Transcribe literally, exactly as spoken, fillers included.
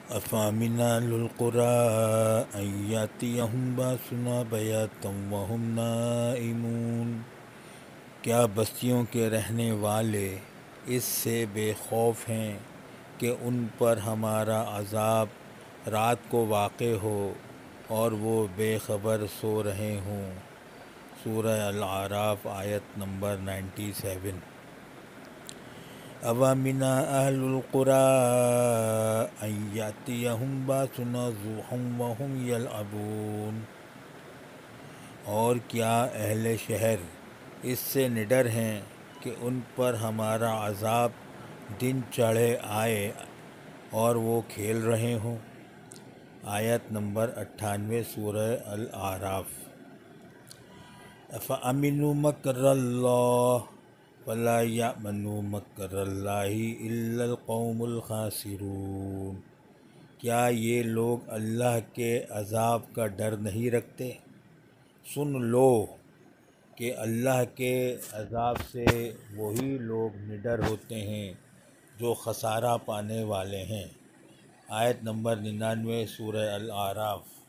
أفأمن أهل القرى أن يأتيهم بأسنا بياتا وهم نائمون، کیا بستیوں کے رہنے والے اس سے بے خوف ہیں کہ ان پر ہمارا عذاب رات کو واقع ہو اور وہ بے خبر سو رہے ہوں۔ سورہ الاعراف آیت نمبر نائنٹی سیون۔ أَوَمِنَ أَهْلُ الْقُرَىٰ أَن يَأْتِيَهُمْ بَأْسُنَا ضُحًى وَهُمْ يَلْعَبُونَ، اور کیا اہل شہر اس سے نڈر ہیں کہ ان پر ہمارا عذاب دن چڑھے آئے اور وہ کھیل رہے ہوں۔ آیت نمبر اٹھانوے سورہ الاعراف۔ أَفَأَمِنُوا مَكْرَ اللَّهِ فَلَا يَأْمَنُ مَكْرَ اللَّهِ إِلَّا الْقَوْمُ الْخَاسِرُونَ، کیا یہ لوگ اللہ کے عذاب کا ڈر نہیں رکھتے؟ سن لو کہ اللہ کے عذاب سے وہی لوگ نڈر ہوتے ہیں جو خسارہ پانے والے ہیں۔ آیت نمبر ننانوے سورہ الاعراف۔